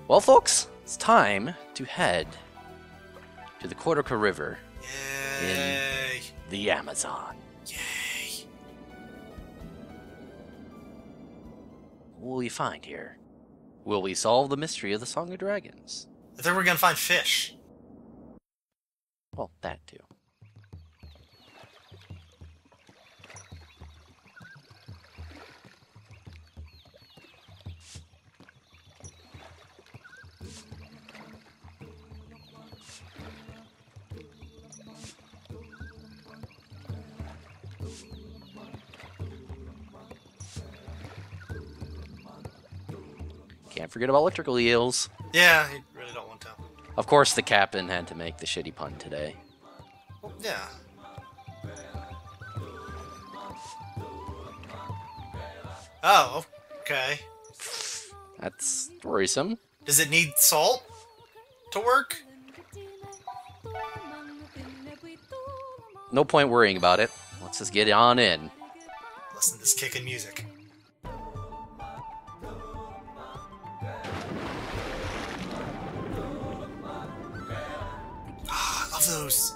Well, folks, it's time to head to the Cortica River in Yay! the Amazon. Yay! What will we find here? Will we solve the mystery of the Song of Dragons? I think we're gonna find fish. Well, that too. Can't forget about electrical eels. Yeah, you really don't want to. Of course, the captain had to make the shitty pun today. Well, yeah. Oh, okay. That's worrisome. Does it need salt to work? No point worrying about it. Let's just get on in. Listen to this kicking music. Ah, I love those.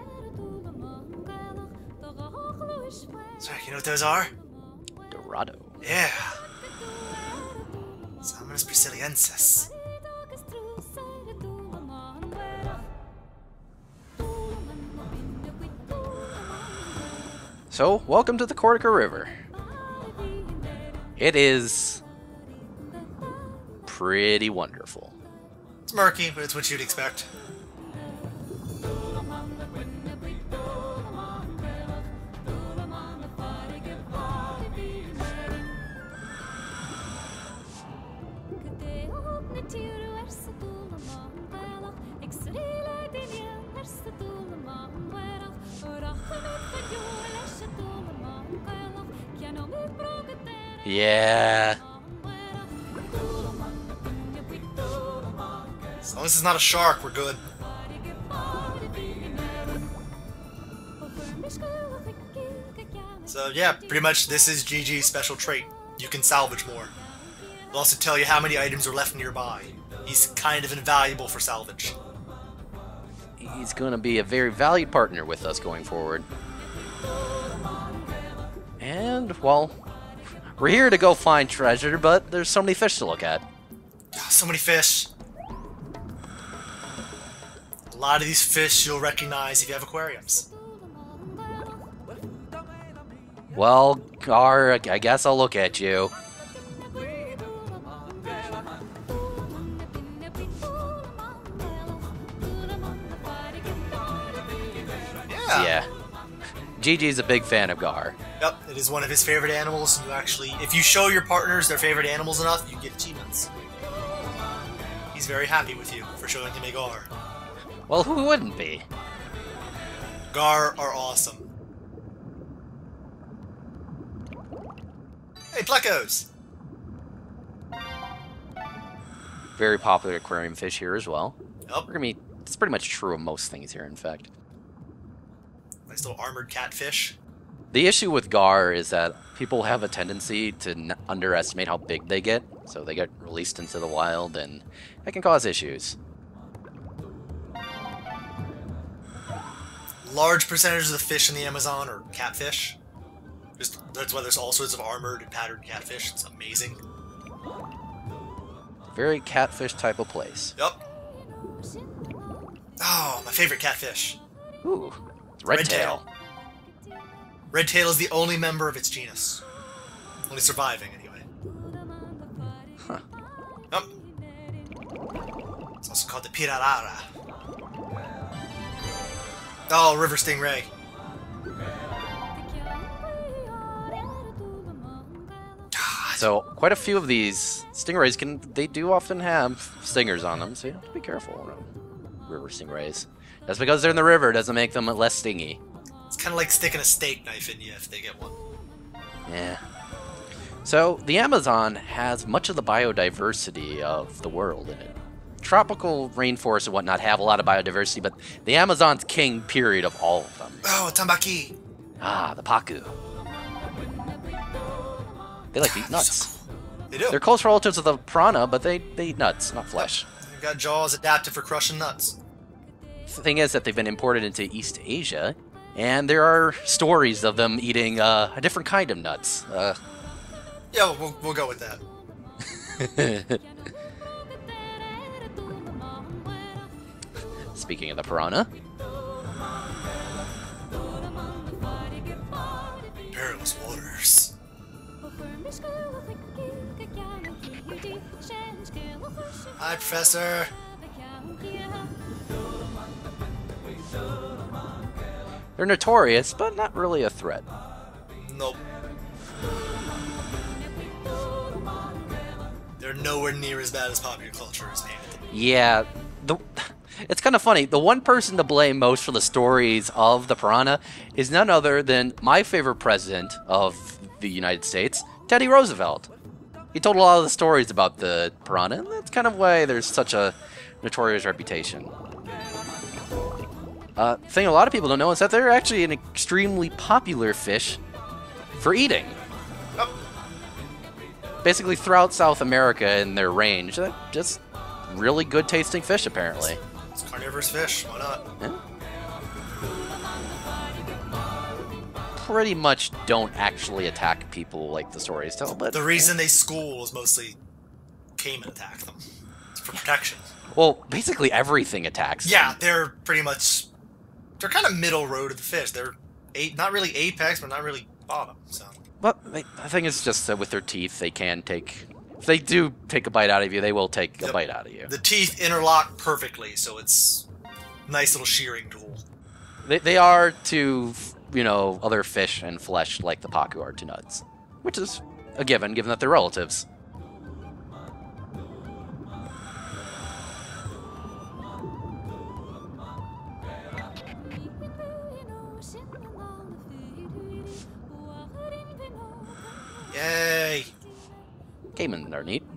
Sorry, you know what those are? Dorado. Yeah. Salmonus brasiliensis. So, welcome to the Cortica River. It is pretty wonderful. It's murky, but it's what you'd expect. Yeah. As long as it's not a shark, we're good. So yeah, pretty much this is GG's special trait. You can salvage more. It'll also tell you how many items are left nearby. He's kind of invaluable for salvage. He's going to be a very valued partner with us going forward. And, well, we're here to go find treasure, but there's so many fish to look at. So many fish. A lot of these fish you'll recognize if you have aquariums. Well, Gar, I guess I'll look at you. Yeah. Gigi's a big fan of Gar. Yep, it is one of his favorite animals. And you actually, if you show your partners their favorite animals enough, you get achievements. He's very happy with you for showing him a Gar. Well, who wouldn't be? Gar are awesome. Hey, Plecos! Very popular aquarium fish here as well. Yep. We're gonna be, it's pretty much true of most things here, in fact. Nice little armored catfish. The issue with Gar is that people have a tendency to underestimate how big they get, so they get released into the wild, and that can cause issues. Large percentage of the fish in the Amazon are catfish. That's why there's all sorts of armored and patterned catfish. It's amazing. Very catfish type of place. Yep. Oh, my favorite catfish. Ooh, it's redtail. Redtail is the only member of its genus. Only surviving, anyway. Huh. Yep. It's also called the pirarara. Oh, river stingray. So, quite a few of these stingrays they do often have stingers on them, so you have to be careful around river stingrays. Just because they're in the river doesn't make them less stingy. It's kind of like sticking a steak knife in you if they get one. Yeah. So, the Amazon has much of the biodiversity of the world in it. Tropical rainforests and whatnot have a lot of biodiversity, but the Amazon's king period of all of them. Oh, tambaqui. Ah, the Pacu. They like to eat nuts. They do. They're close relatives of the piranha, but they eat nuts, not flesh. They've got jaws adapted for crushing nuts. The thing is that they've been imported into East Asia, and there are stories of them eating a different kind of nuts. Yeah, we'll go with that. Speaking of the piranha, Perilous waters. Hi, Professor. they're notorious, but not really a threat. Nope. They're nowhere near as bad as popular culture has painted them. Yeah, it's kind of funny. The one person to blame most for the stories of the piranha is none other than my favorite president of the United States, Teddy Roosevelt. He told a lot of the stories about the piranha, and that's kind of why there's such a notorious reputation. Thing a lot of people don't know is that they're actually an extremely popular fish for eating. Oh, Basically throughout South America in their range, they're just really good tasting fish apparently. it's carnivorous fish. Why not? Yeah. Pretty much don't actually attack people like the stories tell, but The reason they school is mostly caiman attack them. It's for protection. well, basically everything attacks. Yeah, they're pretty much... They're kind of middle road of the fish. They're not really apex, but not really bottom, so... But the thing is just that with their teeth, they can take. If they do take a bite out of you, they will take a Yep. bite out of you. The teeth interlock perfectly, so it's a nice little shearing tool. They are to, other fish and flesh like the pacu are to nuts, which is a given that they're relatives. Yay! Caiman are neat.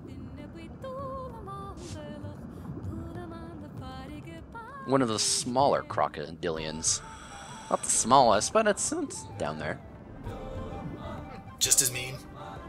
One of the smaller crocodilians. Not the smallest, but it's down there. Just as mean.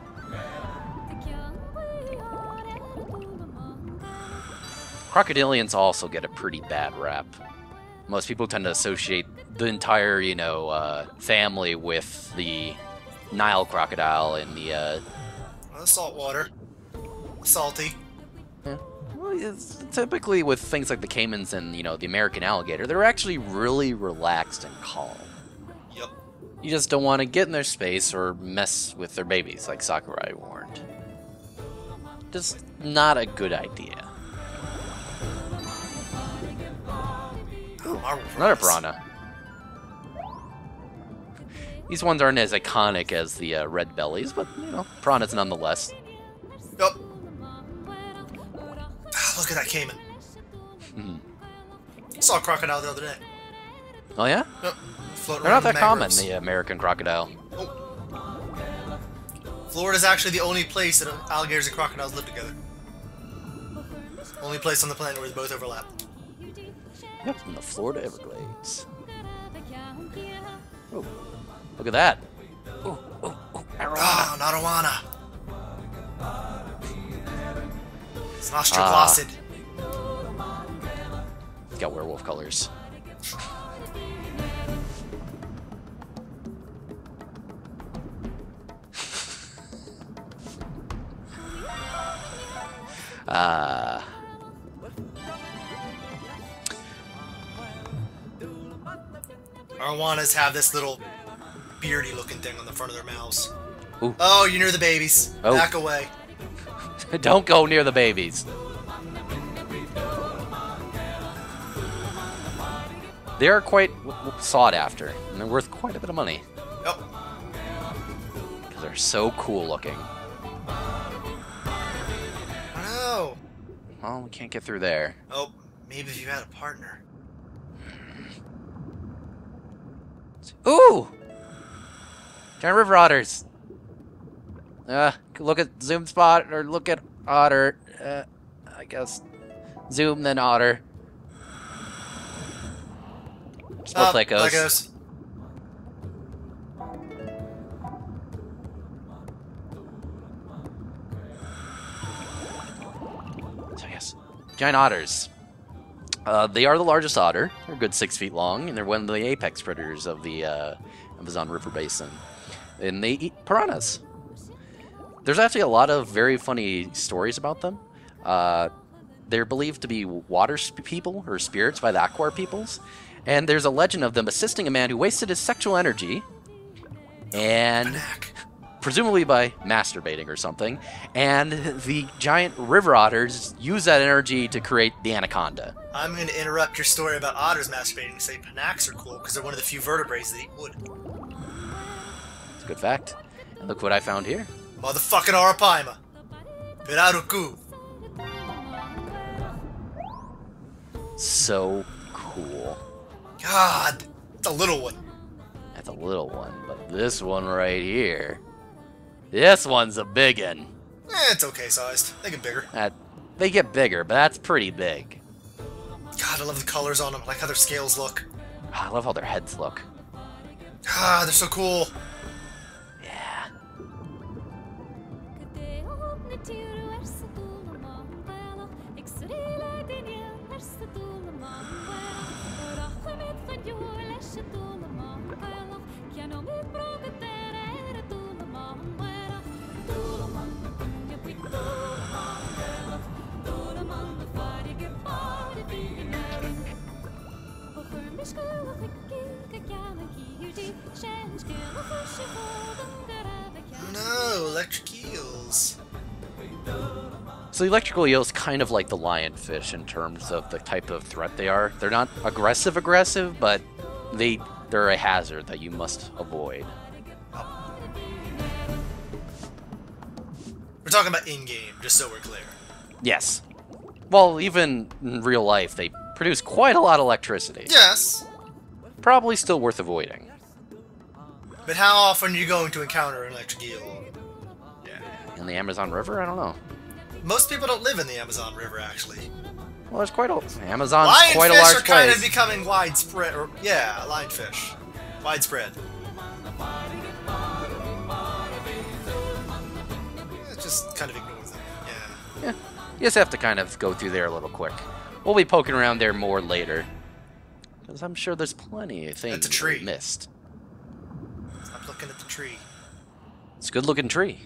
Crocodilians also get a pretty bad rap. Most people tend to associate the entire, family with the Nile crocodile and the, Salt water. Salty. well, it's typically with things like the caimans and, the American alligator, they're actually really relaxed and calm. Yep. You just don't want to get in their space or mess with their babies, like Sakurai warned. Just not a good idea. Marble Another fries. piranha. These ones aren't as iconic as the red bellies, but, piranhas nonetheless. Yep. Look at that caiman. Saw a crocodile the other day. Oh, yeah? Yep. Floating They're around not in that common, mangroves. the American crocodile. Florida's actually the only place that alligators and crocodiles live together. Only place on the planet where they both overlap. Yep, in the Florida Everglades. Oh, look at that. Oh, Ah, not arowana. It's an ostroglossid. It's got werewolf colors. Arowanas have this little beardy looking thing on the front of their mouths. Ooh. Oh, you're near the babies. Oh. Back away. Don't go near the babies. They are quite sought after, and they're worth quite a bit of money. Yep. Because they're so cool looking. I know. Well, we can't get through there. Oh, maybe if you had a partner. Ooh! Giant river otters. Look at zoom spot, or look at otter. I guess zoom, then otter. Just more plecos. Plecos. Giant otters. They are the largest otter. They're a good 6 feet long, and they're one of the apex predators of the Amazon River Basin. And they eat piranhas. There's actually a lot of very funny stories about them. They're believed to be water people or spirits by the Akwar peoples. And there's a legend of them assisting a man who wasted his sexual energy and presumably by masturbating or something. And the giant river otters use that energy to create the anaconda. I'm going to interrupt your story about otters masturbating and say Panaks are cool because they're one of the few vertebrates that eat wood. It's a good fact. And look what I found here. Motherfucking Arapaima. Piraruku. So cool. God, it's a little one. That's a little one, but this one right here, this one's a big one. It's okay sized. They get bigger. They get bigger, but that's pretty big. God, I love the colors on them. I like how their scales look. I love how their heads look. Ah, they're so cool. Yeah. Oh no, electric eels. So the electrical eel is kind of like the lionfish in terms of the type of threat they are. They're not aggressive, but they're a hazard that you must avoid. We're talking about in-game, just so we're clear. Yes. Well, even in real life, they produce quite a lot of electricity. Yes. Probably still worth avoiding. But how often are you going to encounter an electric eel? In the Amazon River? I don't know. Most people don't live in the Amazon River, actually. Well, there's quite a... Amazon's quite a large lionfish are kind of becoming widespread. Or, yeah, lionfish. Widespread. Just kind of ignore them. Yeah. You just have to kind of go through there a little quick. We'll be poking around there more later. Because I'm sure there's plenty of things That's a tree. we missed. Stop looking at the tree. It's a good-looking tree.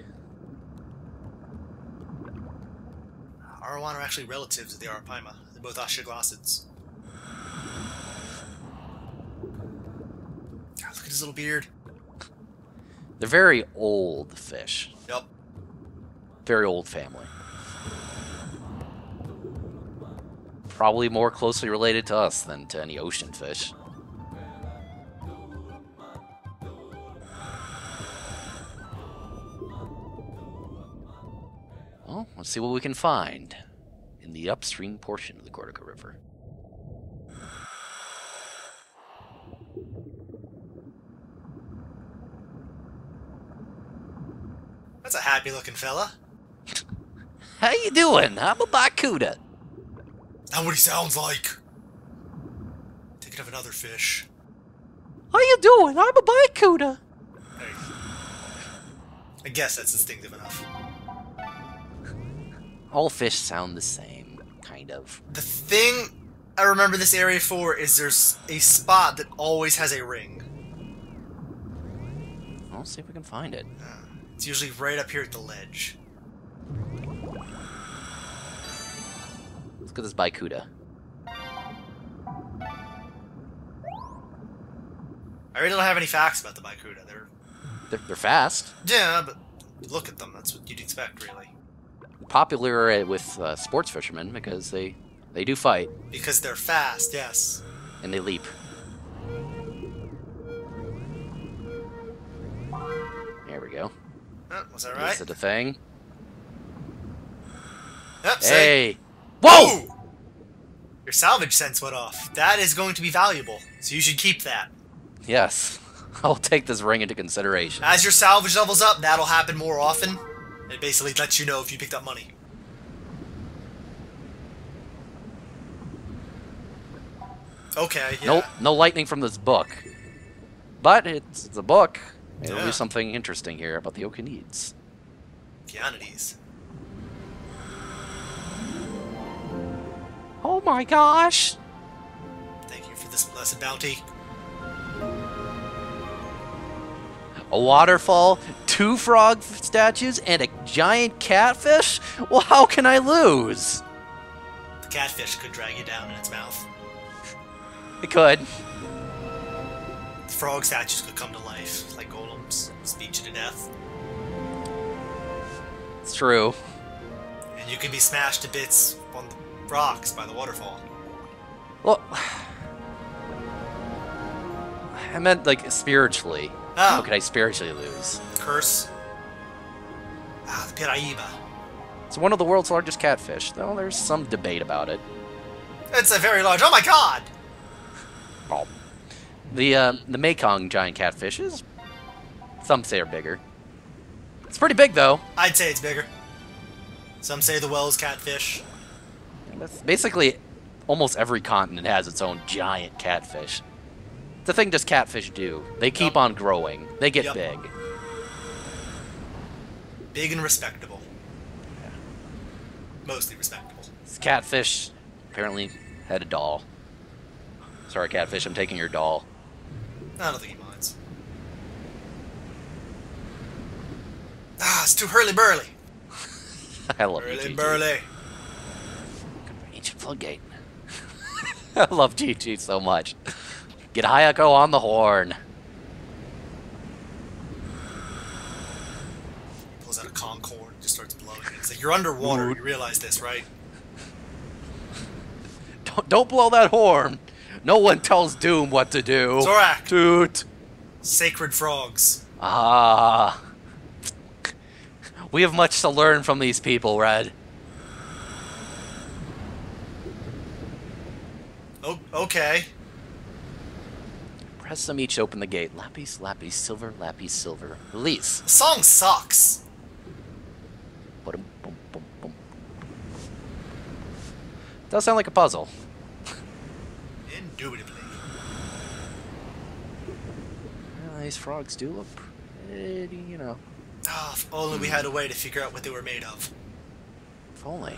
Arawan are actually relatives of the Arapaima. They're both Ashiglassids. God, look at his little beard. They're very old fish. Yep. Very old family. Probably more closely related to us than to any ocean fish. Well, let's see what we can find in the upstream portion of the Gordica River. That's a happy-looking fella. How you doing? I'm a Barracuda. That's what he sounds like. Thinking of another fish. How you doing? I'm a Barracuda. Hey. I guess that's distinctive enough. All fish sound the same, kind of. The thing I remember this area for is there's a spot that always has a ring. I'll see if we can find it. It's usually right up here at the ledge. Let's get this Barracuda. I really don't have any facts about the Barracuda. They're fast. Yeah, but look at them. That's what you'd expect, really. Popular with sports fishermen because they do fight. Because they're fast, yes. And they leap. There we go. Oh, was that right? Is it a thing? Yep, hey! Whoa! Ooh! Your salvage sense went off. That is going to be valuable, so you should keep that. Yes. I'll take this ring into consideration. As your salvage levels up, that'll happen more often. It basically lets you know if you picked up money. Okay, yeah. No lightning from this book. But it's a book. Maybe there'll Yeah. be something interesting here about the Okeanids. Oh, Pianides. Oh my gosh! Thank you for this blessed bounty. A waterfall, 2 frog statues, and a giant catfish? Well, how can I lose? The catfish could drag you down in its mouth. It could. The frog statues could come to life, like golems, speed you to death. It's true. And you can be smashed to bits on the rocks by the waterfall. Well, I meant, like, spiritually. Ah. How could I spiritually lose? Curse. Ah, the Piraiba. It's one of the world's largest catfish, though there's some debate about it. It's a very large. Oh my god! Oh. The Mekong giant catfish is, some say, are bigger. It's pretty big, though. I'd say it's bigger. Some say the Wells catfish. That's basically, almost every continent has its own giant catfish. It's a thing just catfish do. They keep on growing. They get big. Big and respectable. Yeah. Mostly respectable. This catfish apparently had a doll. Sorry, catfish, I'm taking your doll. I don't think he minds. Ah, it's too hurly-burly. I love you, GG. Hurly-burly. Ancient floodgate. I love GG so much. Get Hayako on the horn. Pulls out a conch horn, just starts blowing it. It's like, you're underwater, you realize this, right? Don't blow that horn. No one tells Doom what to do. Zorak! Toot. Sacred frogs. Ah. We have much to learn from these people, Red. Oh, okay. Press them each to open the gate. Lapis, lapis, silver, lapis, silver. Release. The song sucks. Boom, boom, boom, boom. Does sound like a puzzle. Indubitably. Well, these frogs do look pretty, you know. Ah, if only we had a way to figure out what they were made of. If only.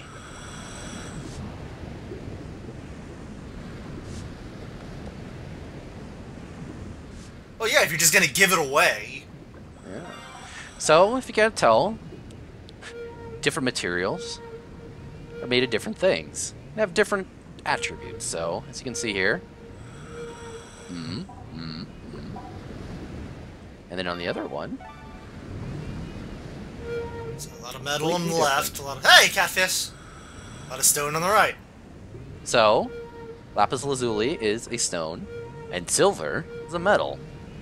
Oh yeah, if you're just gonna give it away. Yeah. So, if you can't tell, different materials are made of different things. They have different attributes. So, as you can see here. And then on the other one. So a lot of metal on the left, a lot of... Hey, catfish! A lot of stone on the right. So, lapis lazuli is a stone, and silver is a metal.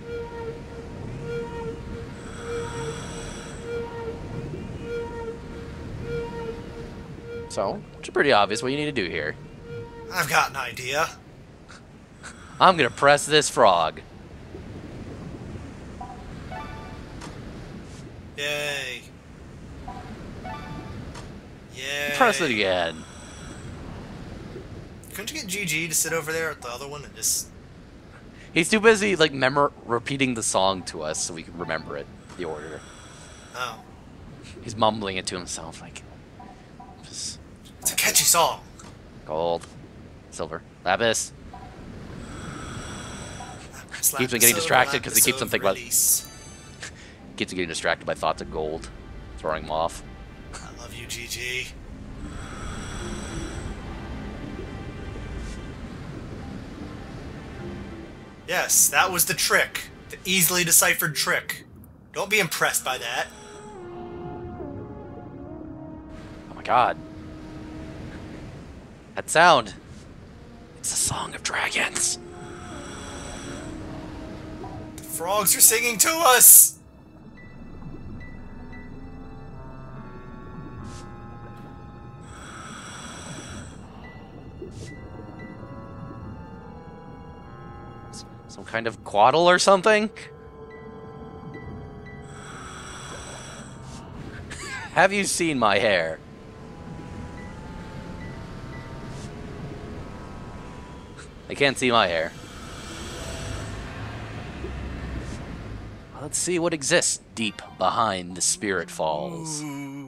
So, it's pretty obvious what you need to do here. I've got an idea. I'm gonna press this frog. Yay. Yay. Press it again. Couldn't you get GG to sit over there at the other one and just... He's too busy, like, repeating the song to us so we can remember it, the order. Oh. He's mumbling it to himself, like... Just It's a catchy song. gold, silver, lapis. Keeps him getting distracted because he keeps him thinking about... Keeps him getting distracted by thoughts of gold, throwing him off. I love you, GG. Yes, that was the trick. The easily deciphered trick. Don't be impressed by that. Oh my god. That sound. It's the song of dragons. The frogs are singing to us! Some kind of quaddle or something? Have you seen my hair? I can't see my hair. Let's see what exists deep behind the Spirit Falls. Ooh.